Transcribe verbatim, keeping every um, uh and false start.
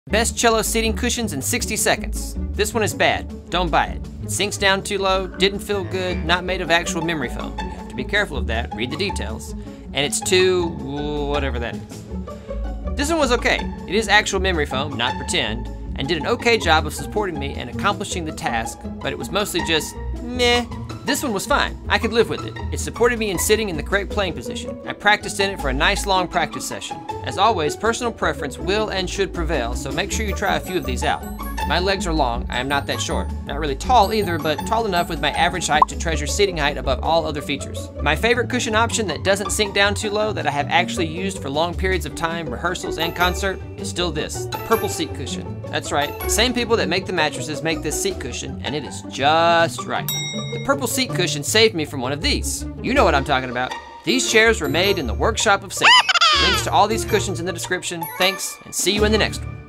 Best cello seating cushions in sixty seconds. This one is bad. Don't buy it. It sinks down too low, didn't feel good, not made of actual memory foam. You have to be careful of that, read the details. And it's too, whatever that is. This one was okay. It is actual memory foam, not pretend, and did an okay job of supporting me and accomplishing the task, but it was mostly just meh. This one was fine. I could live with it. It supported me in sitting in the correct playing position. I practiced in it for a nice long practice session. As always, personal preference will and should prevail, so make sure you try a few of these out. My legs are long. I am not that short. Not really tall either, but tall enough with my average height to treasure seating height above all other features. My favorite cushion option that doesn't sink down too low, that I have actually used for long periods of time, rehearsals, and concert, is still this, the purple seat cushion. That's right, the same people that make the mattresses make this seat cushion, and it is just right. The purple seat cushion saved me from one of these. You know what I'm talking about. These chairs were made in the workshop of Satan. Links to all these cushions in the description. Thanks, and see you in the next one.